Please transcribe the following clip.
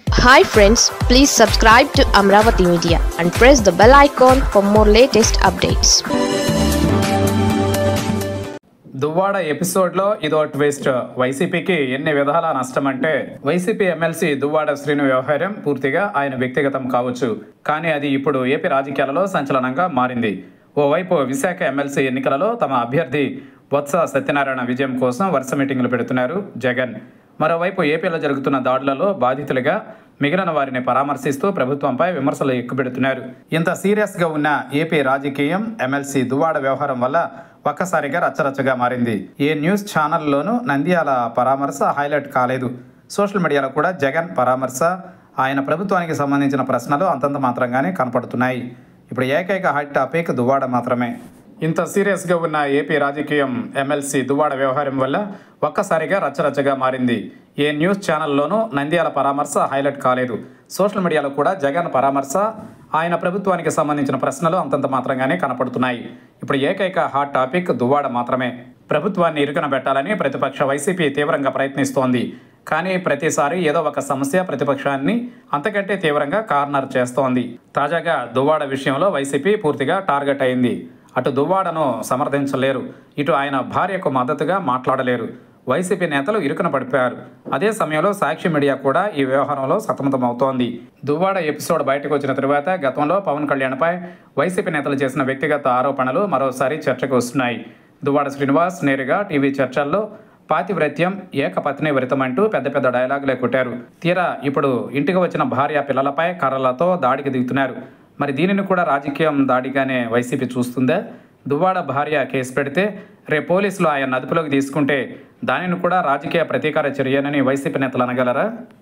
Hi friends, please subscribe to Amravati Media and press the bell icon for more latest updates. Duvvada ఎపిసోడ్లో ఇదో twist. వైసీపీకి ఎన్ని విధాల నష్టం అంటే, వైసీపీ ఎమ్మెల్సీ దువ్వాడ శ్రీను వ్యవహారం పూర్తిగా ఆయన వ్యక్తిగతం కావచ్చు, కానీ అది ఇప్పుడు ఏపీ రాజకీయాలలో సంచలనంగా మారింది. ఓవైపు విశాఖ ఎమ్మెల్సీ ఎన్నికలలో తమ అభ్యర్థి బొత్స సత్యనారాయణ విజయం కోసం వరుస మీటింగులు పెడుతున్నారు జగన్. మరోవైపు ఏపీలో జరుగుతున్న దాడులలో బాధితులుగా మిగిలిన వారిని పరామర్శిస్తూ ప్రభుత్వంపై విమర్శలు ఎక్కుపెడుతున్నారు. ఇంత సీరియస్గా ఉన్న ఏపీ రాజకీయం ఎమ్మెల్సీ దువ్వాడ వ్యవహారం వల్ల ఒక్కసారిగా రచ్చరచ్చగా మారింది. ఏ న్యూస్ ఛానల్లోనూ నంద్యాల పరామర్శ హైలైట్ కాలేదు. సోషల్ మీడియాలో కూడా జగన్ పరామర్శ, ఆయన ప్రభుత్వానికి సంబంధించిన ప్రశ్నలు అంతంత మాత్రంగానే కనపడుతున్నాయి. ఇప్పుడు ఏకైక హాట్ టాపిక్ దువ్వాడ మాత్రమే. ఇంత సీరియస్గా ఉన్న ఏపీ రాజకీయం ఎమ్మెల్సీ దువ్వాడ వ్యవహారం వల్ల ఒక్కసారిగా రచ్చరచ్చగా మారింది. ఏ న్యూస్ ఛానల్లోనూ నంద్యాల పరామర్శ హైలైట్ కాలేదు. సోషల్ మీడియాలో కూడా జగన్ పరామర్శ, ఆయన ప్రభుత్వానికి సంబంధించిన ప్రశ్నలు అంతంత మాత్రంగానే కనపడుతున్నాయి. ఇప్పుడు ఏకైక హాట్ టాపిక్ దువ్వాడ మాత్రమే. ప్రభుత్వాన్ని ఇరుకున పెట్టాలని ప్రతిపక్ష వైసీపీ తీవ్రంగా ప్రయత్నిస్తోంది. కానీ ప్రతిసారి ఏదో ఒక సమస్య ప్రతిపక్షాన్ని అంతకంటే తీవ్రంగా కార్నర్ చేస్తోంది. తాజాగా దువ్వాడ విషయంలో వైసీపీ పూర్తిగా టార్గెట్ అయింది. అటు దువ్వాడను సమర్థించలేరు, ఇటు ఆయన భార్యకు మద్దతుగా మాట్లాడలేరు. వైసీపీ నేతలు ఇరుకున పడిపోయారు. అదే సమయంలో సాక్షి మీడియా కూడా ఈ వ్యవహారంలో సతమతమవుతోంది. దువ్వాడ ఎపిసోడ్ బయటకు వచ్చిన తరువాత గతంలో పవన్ కళ్యాణ్పై వైసీపీ నేతలు చేసిన వ్యక్తిగత ఆరోపణలు మరోసారి చర్చకు వస్తున్నాయి. దువ్వాడ శ్రీనివాస్ నేరుగా టీవీ చర్చల్లో పాతివ్రత్యం, ఏకపత్ని వ్రతమంటూ పెద్ద పెద్ద డైలాగులే కొట్టారు. తీరా ఇప్పుడు ఇంటికి వచ్చిన భార్య పిల్లలపై కర్రలతో దాడికి దిగుతున్నారు. మరి దీనిని కూడా రాజకీయం దాడిగానే వైసీపీ చూస్తుందా? దువ్వాడ భార్య కేసు పెడితే రేపు పోలీసులు ఆయన అదుపులోకి తీసుకుంటే దానిని కూడా రాజకీయ ప్రతీకార చర్యనని వైసీపీ నేతలు అనగలరా?